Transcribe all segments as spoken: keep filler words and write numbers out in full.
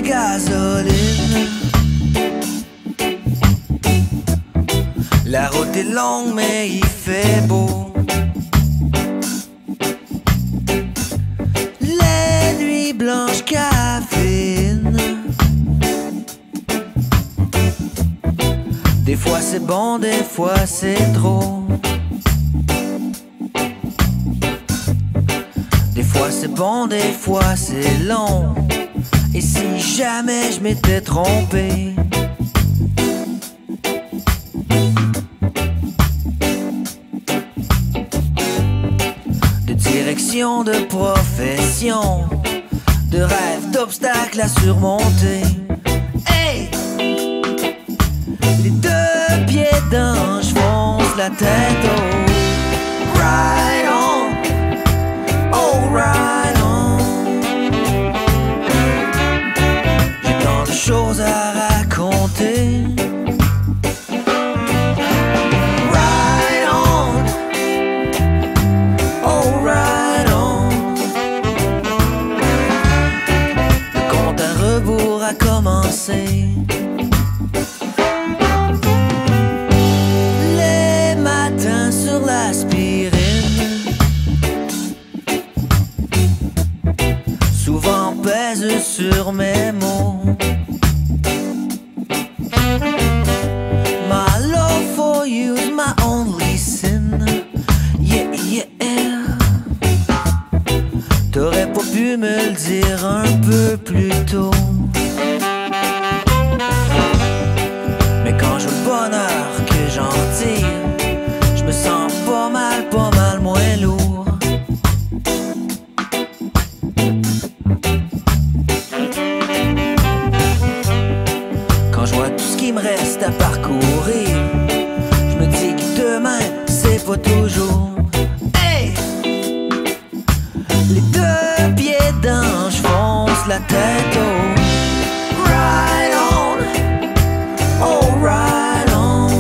gasoline. La route est longue mais il fait beau. Les nuits blanches caféine. Des fois c'est bon, des fois c'est trop. Des fois c'est bon, des fois c'est long. Et si jamais je m'étais trompé, de direction, de profession, de rêve, d'obstacles à surmonter. Hey! Les deux pieds d'ange foncent la tête haut. Ride on, oh ride on. J'ai tant de choses à raconter. Ride on, oh ride on. Le compte à rebours a commencé. Sur l'aspirine, souvent pèse sur mes mots. My love for you is my only sin. Yeah, yeah. T'aurais pas pu me le dire un peu plus tôt. Mais quand je vois le bonheur que j'en retire, je me sens pas mal, pas mal moins lourd. Quand je vois tout ce qui me reste à parcourir, je me dis que demain, c'est pas toujours. Hey! Les deux pieds d'ange foncent la tête haut. Ride on, oh ride on.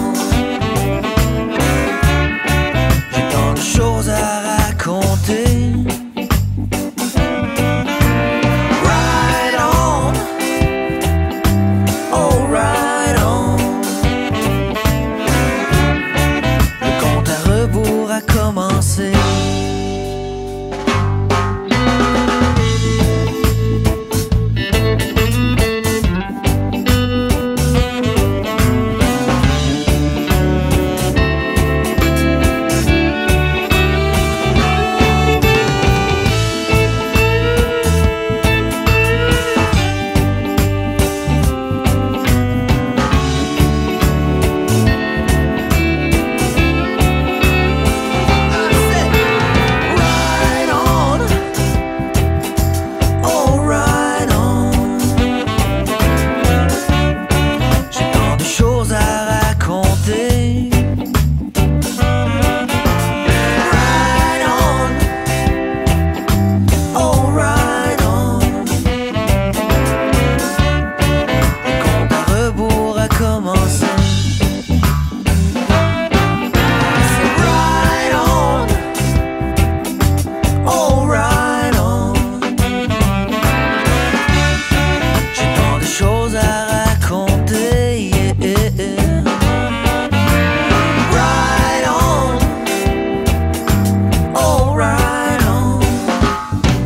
Choses à raconter. Ride on, oh ride on. Le compte à rebours a commencé.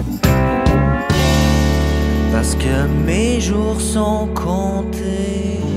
Parce que mes jours sont comptés.